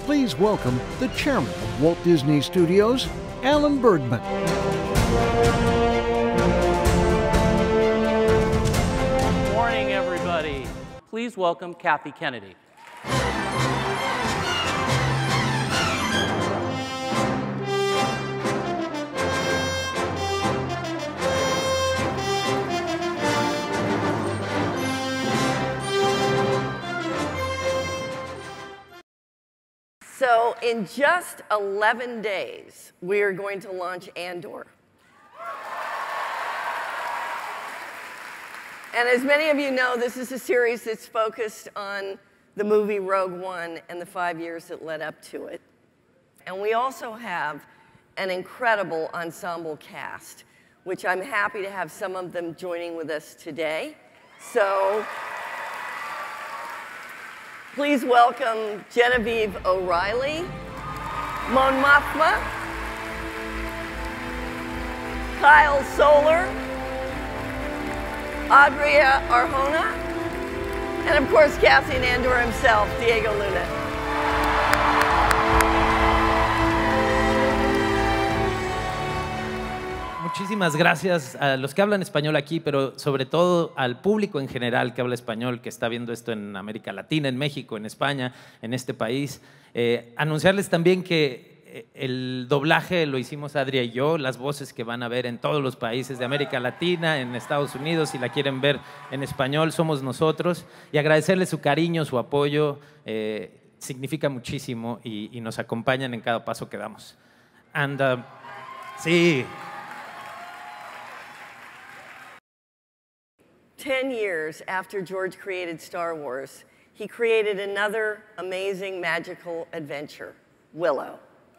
Please welcome the chairman of Walt Disney Studios, Alan Bergman. Good morning, everybody. Please welcome Kathy Kennedy. So in just 11 days, we are going to launch Andor. And as many of you know, this is a series that's focused on the movie Rogue One and the 5 years that led up to it. And we also have an incredible ensemble cast, which I'm happy to have some of them joining with us today. So please welcome Genevieve O'Reilly, Mon Mothma, Kyle Soller, Adria Arjona, and of course Cassian Andor himself, Diego Luna. Muchísimas gracias a los que hablan español aquí, pero sobre todo al público en general que habla español, que está viendo esto en América Latina, en México, en España, en este país. Anunciarles también que el doblaje lo hicimos Adria y yo, las voces que van a ver en todos los países de América Latina, en Estados Unidos, si la quieren ver en español, somos nosotros. Y agradecerles su cariño, su apoyo, significa muchísimo y nos acompañan en cada paso que damos. Sí. 10 years after George created Star Wars, he created another amazing magical adventure, Willow.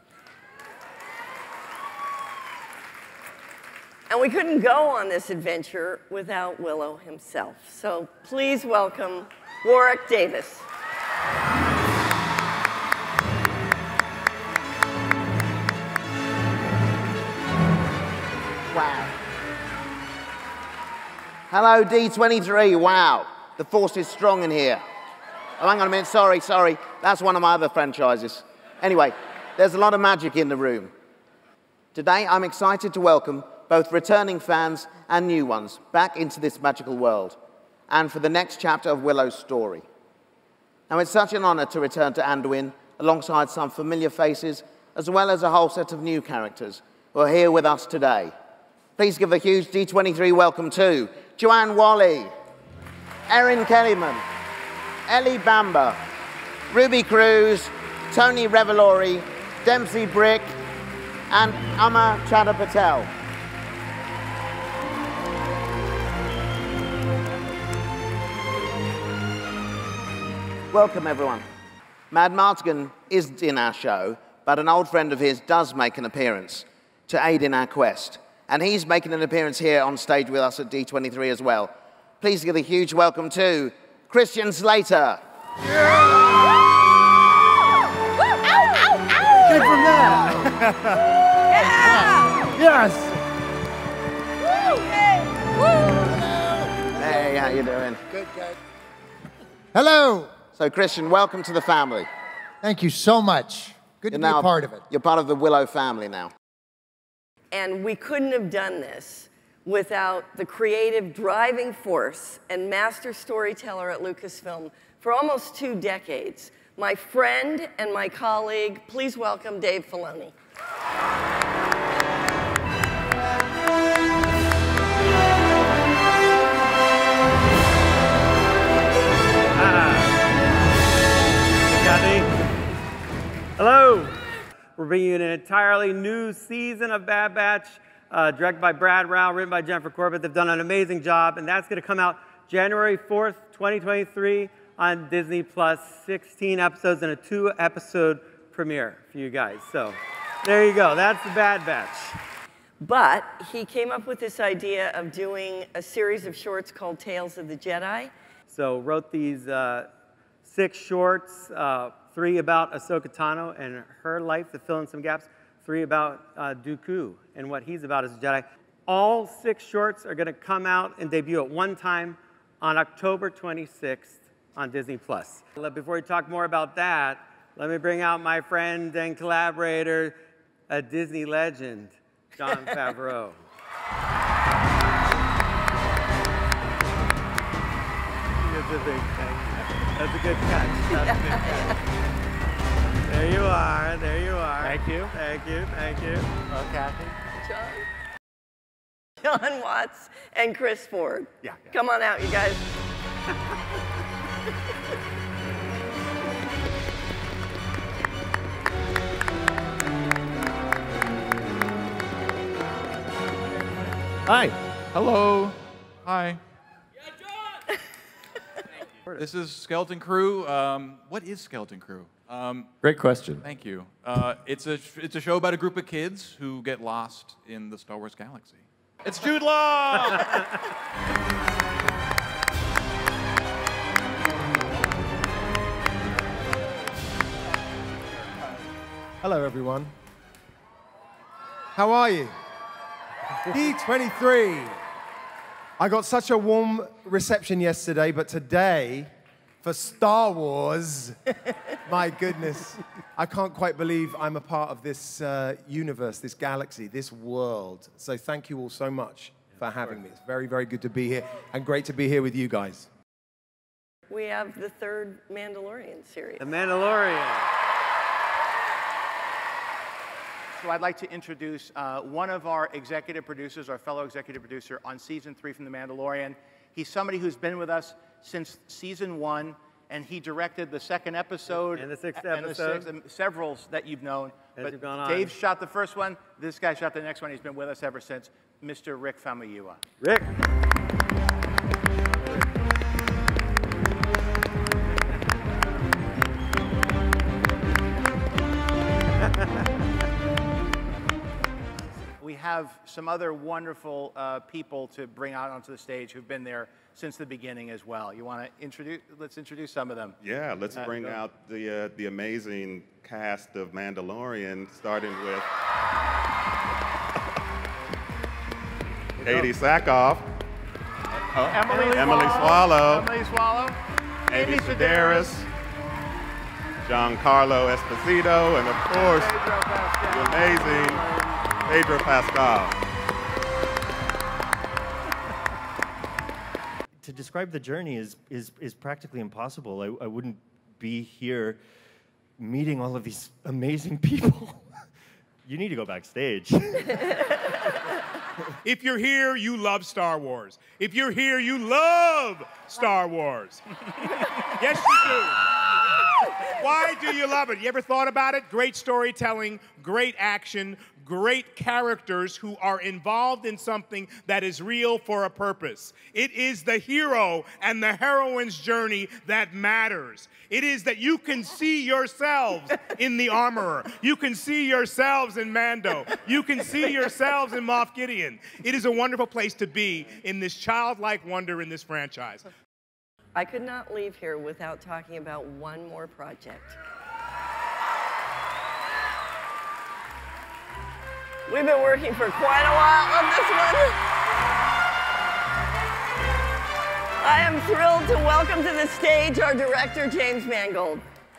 And we couldn't go on this adventure without Willow himself. So please welcome Warwick Davis. Wow. Hello, D23. Wow. The force is strong in here. Oh, hang on a minute. Sorry. That's one of my other franchises. Anyway, there's a lot of magic in the room. Today, I'm excited to welcome both returning fans and new ones back into this magical world and for the next chapter of Willow's story. Now, it's such an honor to return to Anduin alongside some familiar faces as well as a whole set of new characters who are here with us today. Please give a huge D23 welcome to Joanne Whalley, Erin Kellyman, Ellie Bamber, Ruby Cruz, Tony Revolori, Dempsey Brick, and Amma Chadha Patel. Welcome, everyone. Mad Martigan isn't in our show, but an old friend of his does make an appearance to aid in our quest. And he's making an appearance here on stage with us at D23 as well. Please give a huge welcome to Christian Slater. Yeah. Good from that. Yeah. Yes. Hey, how you doing? Good, good. Hello. So, Christian, welcome to the family. Thank you so much. Good to be a part of it. You're part of the Willow family now. And we couldn't have done this without the creative driving force and master storyteller at Lucasfilm for almost 2 decades, my friend and my colleague. Please welcome Dave Filoni. Hello. We're bringing you an entirely new season of Bad Batch, directed by Brad Rao, written by Jennifer Corbett. They've done an amazing job, and that's going to come out January 4th, 2023 on Disney+. 16 episodes and a 2-episode premiere for you guys. So there you go. That's the Bad Batch. But he came up with this idea of doing a series of shorts called Tales of the Jedi. So wrote these 6 shorts, 3 about Ahsoka Tano and her life to fill in some gaps, 3 about Dooku and what he's about as a Jedi. All 6 shorts are going to come out and debut at one time on October 26th on Disney+. Before we talk more about that, Let me bring out my friend and collaborator, a Disney legend, Jon Favreau. That's a big thing. That's a good catch. That's a good catch. There you are. There you are. Thank you. Thank you. Thank you. Hello, Kathy. John Watts and Chris Ford. Yeah. Come on out, you guys. Hi. Hello. Hi. This is Skeleton Crew. What is Skeleton Crew? Great question. Thank you. It's a show about a group of kids who get lost in the Star Wars galaxy. It's Jude Law! Hello, everyone. How are you? D23. I got such a warm reception yesterday, but today, for Star Wars, my goodness, I can't quite believe I'm a part of this universe, this galaxy, this world. So thank you all so much for having me. It's very, very good to be here, and great to be here with you guys. We have the third Mandalorian series. The Mandalorian. So I'd like to introduce one of our executive producers, our fellow executive producer on season 3 from The Mandalorian. He's somebody who's been with us since season 1, and he directed the 2nd episode. And the 6th and episode. the 6th, and several that you've known. As But you've gone on. Dave shot the first one. This guy shot the next one. He's been with us ever since. Mr. Rick Famuyiwa. Rick. We have some other wonderful people to bring out onto the stage who've been there since the beginning as well. You want to introduce? Let's introduce some of them. Yeah, let's bring out the amazing cast of Mandalorian, starting with Katie Sackhoff, Emily Swallow, Amy Sedaris, Giancarlo Esposito, and of course, the amazing Pedro Pascal. To describe the journey is practically impossible. I wouldn't be here meeting all of these amazing people. You need to go backstage. If you're here, you love Star Wars. If you're here, you love Star Wars. Yes, you do. Why do you love it? You ever thought about it? Great storytelling, great action, great characters who are involved in something that is real for a purpose. It is the hero and the heroine's journey that matters. It is that you can see yourselves in the armorer. You can see yourselves in Mando. You can see yourselves in Moff Gideon. It is a wonderful place to be in this childlike wonder in this franchise. I could not leave here without talking about one more project. We've been working for quite a while on this one. I am thrilled to welcome to the stage our director, James Mangold.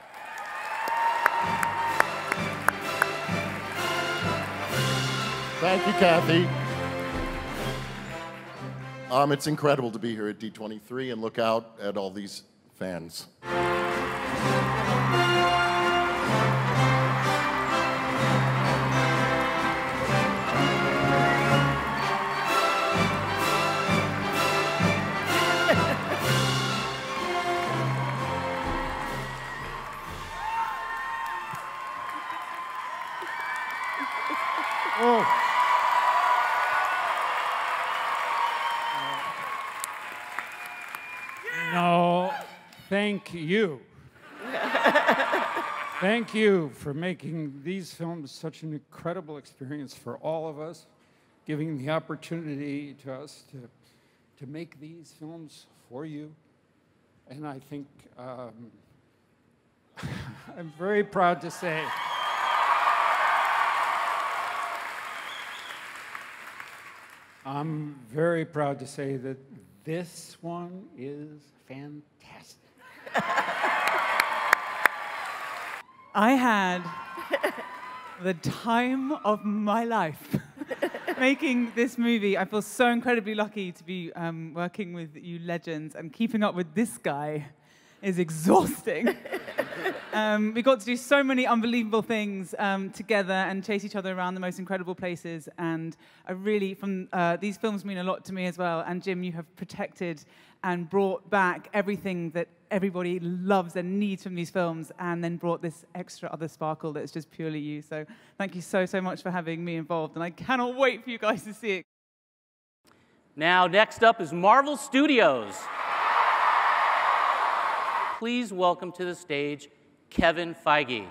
Thank you, Kathy. It's incredible to be here at D23 and look out at all these fans. Oh. No, thank you. Thank you for making these films such an incredible experience for all of us, giving the opportunity to us to make these films for you. And I think I'm very proud to say I'm very proud to say that this one is fantastic. I had the time of my life making this movie. I feel so incredibly lucky to be working with you legends, and keeping up with this guy is exhausting. We got to do so many unbelievable things together and chase each other around the most incredible places. And I really, these films mean a lot to me as well. And Jim, you have protected and brought back everything that everybody loves and needs from these films, and then brought this extra other sparkle that's just purely you. So thank you so, so much for having me involved. And I cannot wait for you guys to see it. Now, next up is Marvel Studios. Please welcome to the stage Kevin Feige.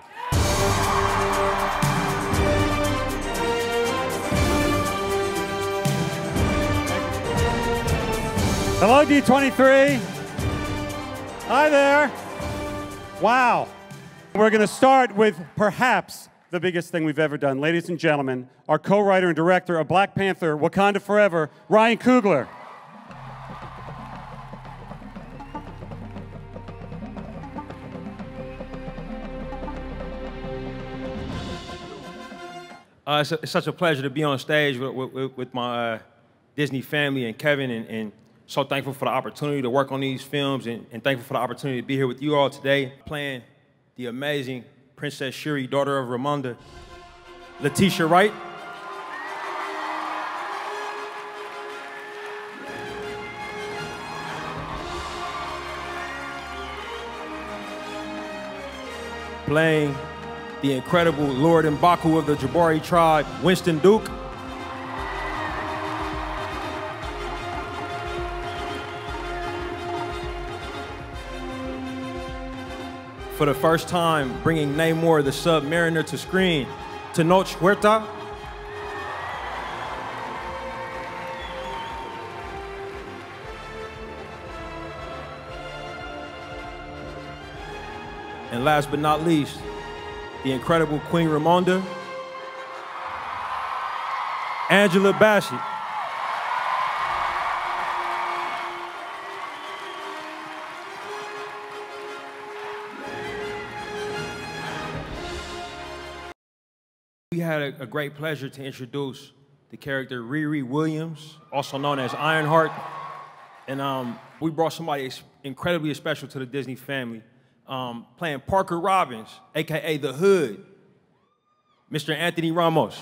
Hello, D23. Hi there. Wow. We're going to start with perhaps the biggest thing we've ever done. Ladies and gentlemen, our co-writer and director of Black Panther, Wakanda Forever, Ryan Coogler. It's such a pleasure to be on stage with my Disney family and Kevin, and so thankful for the opportunity to work on these films, and thankful for the opportunity to be here with you all today, playing the amazing Princess Shuri, daughter of Ramonda, Letitia Wright. Playing the incredible Lord M'Baku of the Jabari tribe, Winston Duke. For the first time, bringing Namor the Submariner to screen, Tenoch Huerta. And last but not least, the incredible Queen Ramonda, Angela Bassett. We had a great pleasure to introduce the character Riri Williams, also known as Ironheart. And we brought somebody incredibly special to the Disney family, playing Parker Robbins, AKA The Hood, Mr. Anthony Ramos.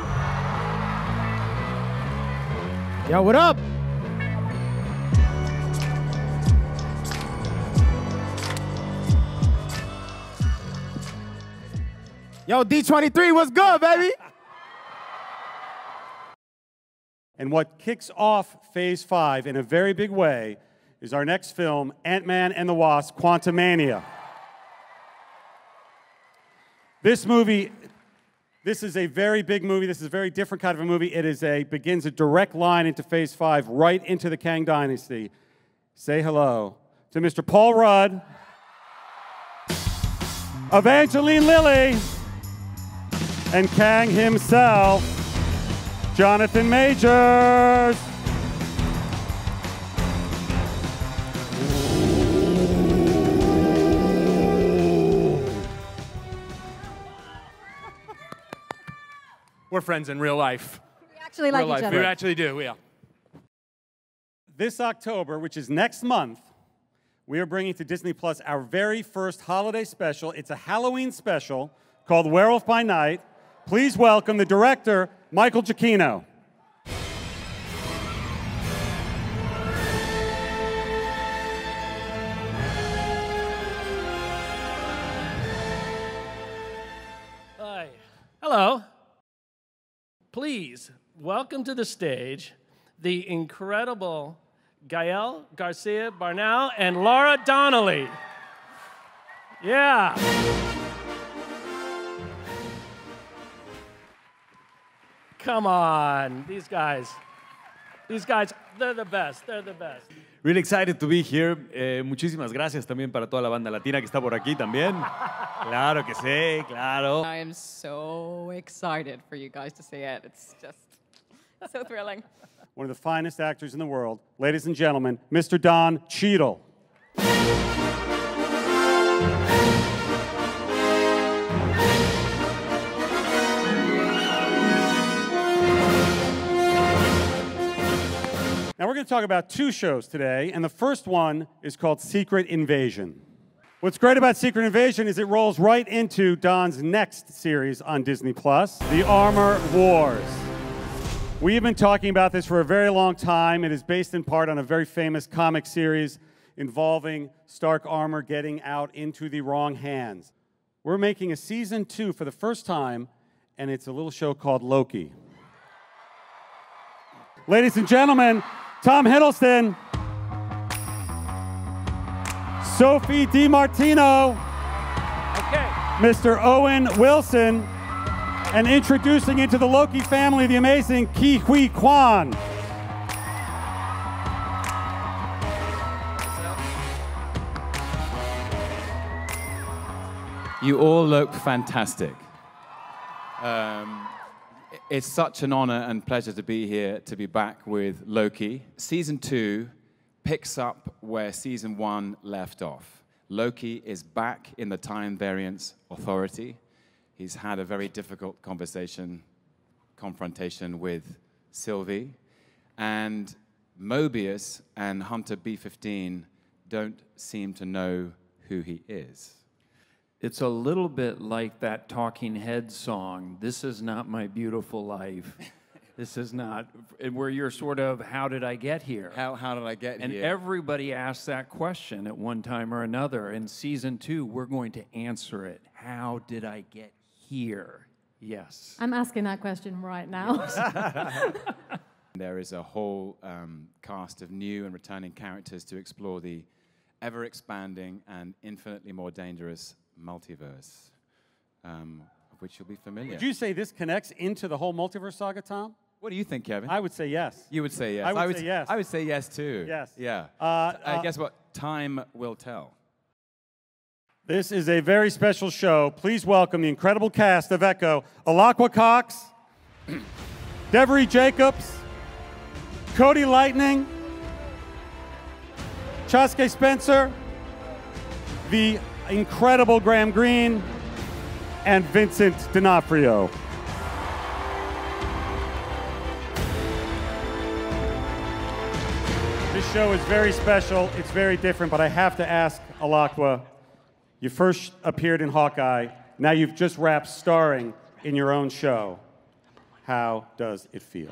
Yo, what up? Yo, D23, what's good, baby? And what kicks off Phase 5 in a very big way is our next film, Ant-Man and the Wasp: Quantumania. This movie, this is a very big movie. This is a very different kind of a movie. It begins a direct line into Phase 5, right into the Kang Dynasty. Say hello to Mr. Paul Rudd, Evangeline Lilly, and Kang himself, Jonathan Majors. We're friends in real life. We actually like each other. We actually do, yeah. This October, which is next month, we are bringing to Disney Plus our very first holiday special. It's a Halloween special called Werewolf by Night. Please welcome the director, Michael Giacchino. Hi. Hello. Please welcome to the stage the incredible Gael Garcia Bernal and Laura Donnelly. Yeah. Come on, these guys, they're the best, they're the best. Really excited to be here. Muchísimas gracias también para toda la banda latina que está por aquí también. Claro que sí, claro. I am so excited for you guys to see it. It's just so thrilling. One of the finest actors in the world, ladies and gentlemen, Mr. Don Cheadle. to talk about two shows today, and the first one is called Secret Invasion. What's great about Secret Invasion is it rolls right into Don's next series on Disney+, The Armor Wars. We have been talking about this for a very long time. It is based in part on a very famous comic series involving Stark armor getting out into the wrong hands. We're making a season 2 for the first time, and it's a little show called Loki. Ladies and gentlemen, Tom Hiddleston, Sophie DiMartino, Mr. Owen Wilson, and introducing into the Loki family the amazing Ke Huy Quan. You all look fantastic. It's such an honor and pleasure to be here, to be back with Loki. Season 2 picks up where Season 1 left off. Loki is back in the Time Variance Authority. He's had a very difficult confrontation with Sylvie. And Mobius and Hunter B-15 don't seem to know who he is. It's a little bit like that Talking Heads song, "This Is Not My Beautiful Life." This is not, where you're sort of, how did I get here? How did I get and here? And everybody asks that question at one time or another. In Season 2, we're going to answer it. How did I get here? Yes. I'm asking that question right now. There is a whole cast of new and returning characters to explore the ever-expanding and infinitely more dangerous multiverse, of which you'll be familiar. Would you say this connects into the whole multiverse saga, Tom? What do you think, Kevin? I would say yes. You would say yes. I would say yes. I would say yes, too. Yes. Yeah. Guess what? Time will tell. This is a very special show. Please welcome the incredible cast of Echo: Alaqua Cox, Devery Jacobs, Cody Lightning, Chaske Spencer, the incredible Graham Greene, and Vincent D'Onofrio. This show is very special. It's very different, but I have to ask Alaqua, you first appeared in Hawkeye. Now you've just wrapped starring in your own show. How does it feel?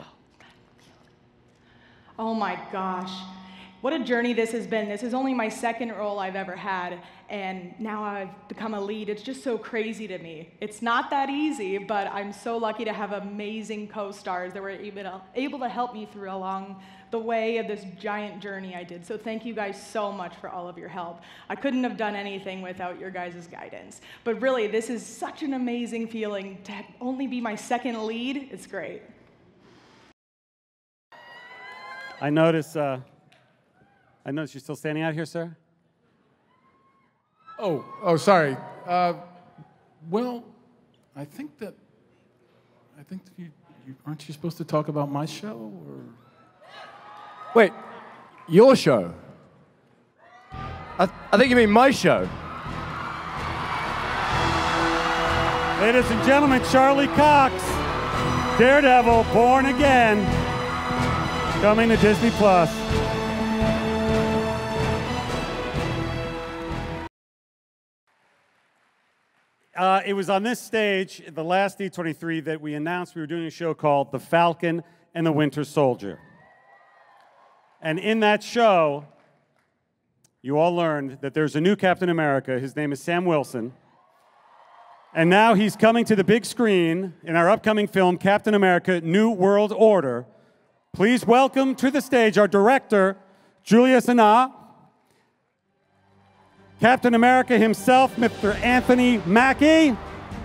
Oh my gosh. What a journey this has been. This is only my second role I've ever had, and now I've become a lead. It's just so crazy to me. It's not that easy, but I'm so lucky to have amazing co-stars that were able to help me through along the way of this giant journey I did. So thank you guys so much for all of your help. I couldn't have done anything without your guys' guidance. But really, this is such an amazing feeling to only be my second lead. It's great. I notice you're still standing out here, sir. Oh, sorry. Well, I think that you aren't you supposed to talk about my show, or? Wait, your show? I think you mean my show. Ladies and gentlemen, Charlie Cox, Daredevil, Born Again, coming to Disney+. It was on this stage, the last D23, that we announced we were doing a show called The Falcon and the Winter Soldier. And in that show, you all learned that there's a new Captain America. His name is Sam Wilson. And now he's coming to the big screen in our upcoming film, Captain America: New World Order. Please welcome to the stage our director, Julia Sanaa, Captain America himself, Mr. Anthony Mackie.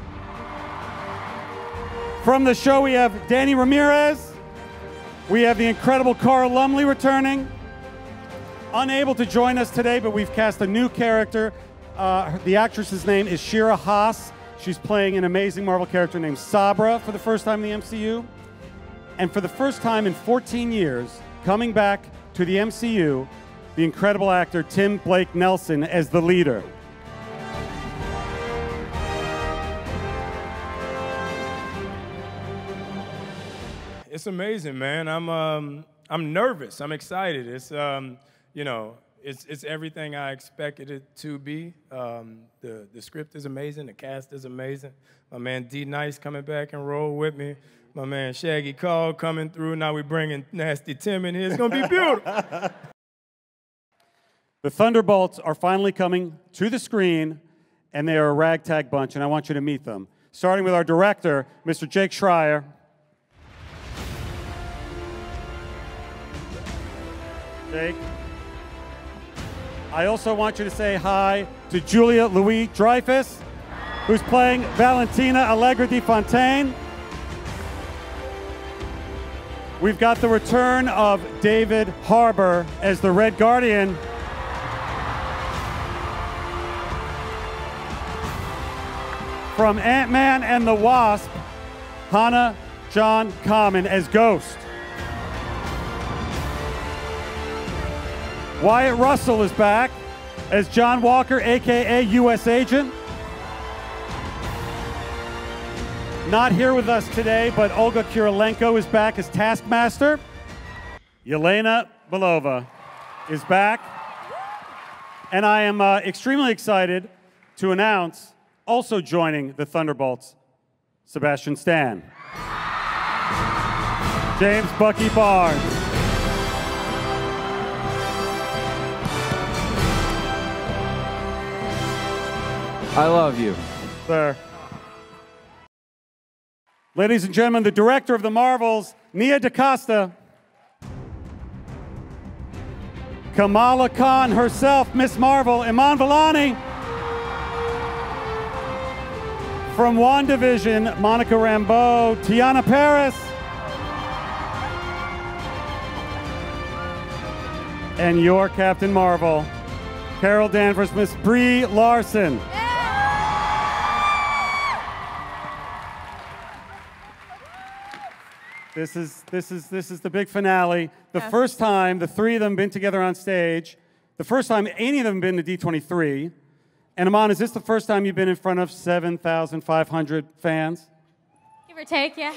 From the show, we have Danny Ramirez. We have the incredible Carl Lumley returning. Unable to join us today, but we've cast a new character. The actress's name is Shira Haas. She's playing an amazing Marvel character named Sabra for the first time in the MCU. And for the first time in 14 years, coming back to the MCU, the incredible actor Tim Blake Nelson as the leader. It's amazing, man. I'm I'm nervous. I'm excited. It's you know, it's everything I expected it to be. The script is amazing. The cast is amazing. My man D Nice coming back and roll with me. My man Shaggy Call coming through. Now we bringing Nasty Tim in here. It's gonna be beautiful. The Thunderbolts are finally coming to the screen, and they are a ragtag bunch, and I want you to meet them. Starting with our director, Mr. Jake Schreier. Jake. I also want you to say hi to Julia Louis-Dreyfus, who's playing Valentina Allegra de Fontaine. We've got the return of David Harbour as the Red Guardian. From Ant-Man and the Wasp, Hannah John Kamen as Ghost. Wyatt Russell is back as John Walker, AKA U.S. Agent. Not here with us today, but Olga Kurylenko is back as Taskmaster. Yelena Belova is back. And I am extremely excited to announce, also joining the Thunderbolts, Sebastian Stan. James Bucky Barnes. I love you. Sir. Ladies and gentlemen, the director of the Marvels, Nia DaCosta. Kamala Khan herself, Miss Marvel, Iman Vellani. From WandaVision, Monica Rambeau, Tiana Paris. And your Captain Marvel, Carol Danvers, Miss Brie Larson. This is the big finale. The first time the three of them been together on stage, the first time any of them been to D23. And Iman, is this the first time you've been in front of 7,500 fans? Give or take, yeah.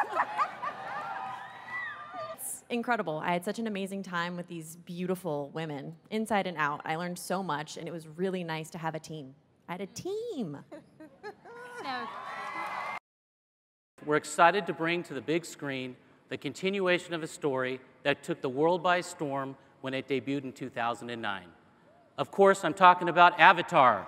It's incredible. I had such an amazing time with these beautiful women, inside and out. I learned so much, and it was really nice to have a team. I had a team. We're excited to bring to the big screen the continuation of a story that took the world by storm when it debuted in 2009. Of course, I'm talking about Avatar.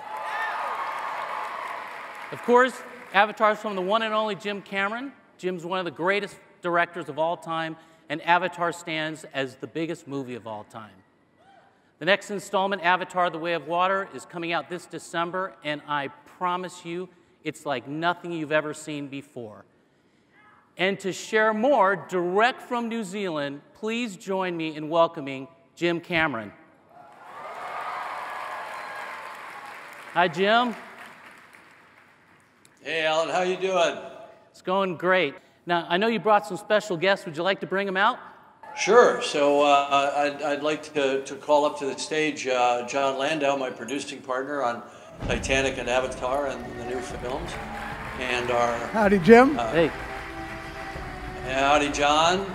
Of course, Avatar is from the one and only Jim Cameron. Jim's one of the greatest directors of all time, and Avatar stands as the biggest movie of all time. The next installment, Avatar: The Way of Water, is coming out this December, and I promise you, it's like nothing you've ever seen before. And to share more direct from New Zealand, please join me in welcoming Jim Cameron. Hi, Jim. Hey, Alan, how you doing? It's going great. Now, I know you brought some special guests. Would you like to bring them out? Sure. So I'd like to call up to the stage John Landau, my producing partner on Titanic and Avatar and the new films. And our... Howdy, Jim. Hey. Howdy, John.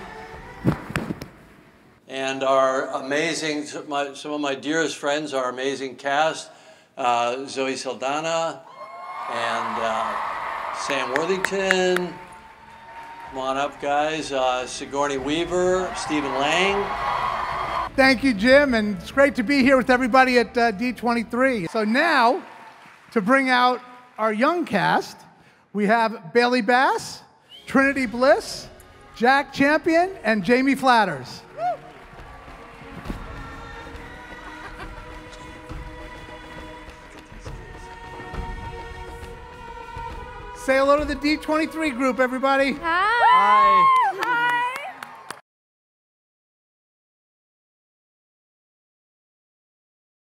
And our amazing, some of my dearest friends, our amazing cast, Zoe Saldana and Sam Worthington. Come on up, guys. Sigourney Weaver, Stephen Lang. Thank you, Jim, and it's great to be here with everybody at D23. So now, to bring out our young cast, we have Bailey Bass, Trinity Bliss, Jack Champion, and Jamie Flatters. Say hello to the D23 group, everybody. Hi.